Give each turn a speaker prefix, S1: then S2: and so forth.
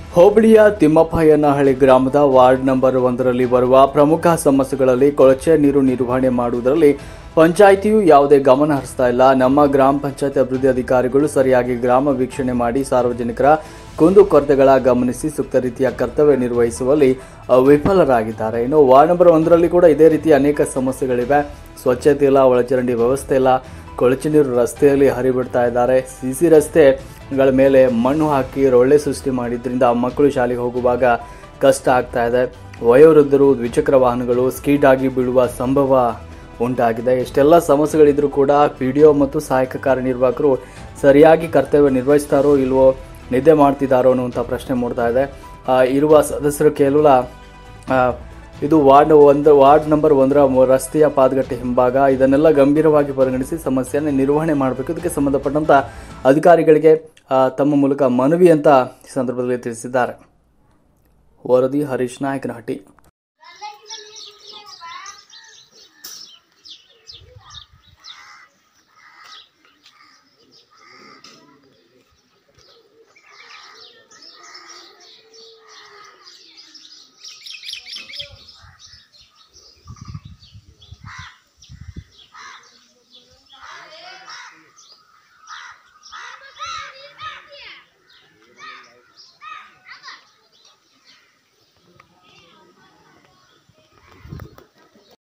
S1: ಹೋಬಳಿಯ ತಿಮ್ಮಪ್ಪಯ್ಯನಹಳ್ಳಿ ಗ್ರಾಮದ ward number 1ರಲ್ಲಿ ಬರುವ ಪ್ರಮುಖ ಸಮಸ್ಯೆಗಳಲ್ಲಿ ಕೊಳಚೆ ನೀರು ನಿರ್ವಹಣೆ ಮಾಡುವುದರಲ್ಲಿ ಪಂಚಾಯಿತಿಯು ಯಾವುದೇ ಗಮನ ಹರಿಸ್ತಾ ಇಲ್ಲ. ನಮ್ಮ ಗ್ರಾಮ ಪಂಚಾಯತ್ ಅಭಿವೃದ್ಧಿ ಅಧಿಕಾರಿಗಳು ಸರಿಯಾಗಿ ಗ್ರಾಮ ವೀಕ್ಷಣೆ ಮಾಡಿ ಸಾರ್ವಜನಿಕರ ಕುಂದುಕೊರತೆಗಳ ಗಮನಿಸಿ ಸೂಕ್ತ ರೀತಿಯ ಕರ್ತವ್ಯ ನಿರ್ವಹಿಸುವಲ್ಲಿ ವಿಫಲರಾಗಿದ್ದಾರೆ. ಇನ್ನು ವಾರ್ಡ್ ನಂಬರ್ 1ರಲ್ಲಿ ಕೂಡ ಇದೇ ರೀತಿ ಅನೇಕ ಸಮಸ್ಯೆಗಳಿವೆ. ಸ್ವಚ್ಛತೆ ಇಲ್ಲ, ಒಳಚರಂಡಿ ವ್ಯವಸ್ಥೆ ಇಲ್ಲ, ಕೊಳಚೆ ನೀರು ರಸ್ತೆಯಲ್ಲಿ ಹರಿಬಿಡ್ತಾ ಇದ್ದಾರೆ. ಸಿಸಿ ರಸ್ತೆಗಳ ಮೇಲೆ ಮಣ್ಣು ಹಾಕಿ ರೊಳ್ಳೆ ಸೃಷ್ಟಿ ಮಾಡಿದ್ರಿಂದ ಮಕ್ಕಳು ಶಾಲೆಗೆ ಹೋಗುವಾಗ ಕಷ್ಟ ಆಗ್ತಾ ಇದೆ. ವಯೋವೃದ್ಧರು, ದ್ವಿಚಕ್ರ ವಾಹನಗಳು ಸ್ಕೀಡ್ ಆಗಿ ಬೀಳುವ ಸಂಭವ ಉಂಟಾಗಿದೆ. ಇಷ್ಟೆಲ್ಲ ಸಮಸ್ಯೆಗಳಿದ್ರೂ ಕೂಡ PDO ಮತ್ತು ಸಹಾಯಕ ಕಾರ್ಯನಿರ್ವಾಹಕರು ಸರಿಯಾಗಿ ಕರ್ತವ್ಯ ನಿರ್ವಹಿಸ್ತಾರೋ ಇಲ್ವೋ, ನಿದ್ದೆ ಮಾಡ್ತಿದ್ದಾರೋ ಅನ್ನುವಂಥ ಪ್ರಶ್ನೆ ಮೂಡ್ತಾ ಇದೆ. ಇರುವ ಸದಸ್ಯರು ಕೇವಲ ಇದು ವಾರ್ಡ್ ನಂಬರ್ 1ರ ರಸ್ತೆಯ ಪಾದಗಟ್ಟೆ ಹಿಂಭಾಗ, ಇದನ್ನೆಲ್ಲ ಗಂಭೀರವಾಗಿ ಪರಿಗಣಿಸಿ ಸಮಸ್ಯೆಯನ್ನು ನಿರ್ವಹಣೆ ಮಾಡಬೇಕು. ಇದಕ್ಕೆ ಸಂಬಂಧಪಟ್ಟಂತ ಅಧಿಕಾರಿಗಳಿಗೆ ತಮ್ಮ ಮೂಲಕ ಮನವಿ ಅಂತ ಈ ಸಂದರ್ಭದಲ್ಲಿ ತಿಳಿಸಿದ್ದಾರೆ. ವರದಿ ಹರೀಶ್ ನಾಯಕನಹಟ್ಟಿ.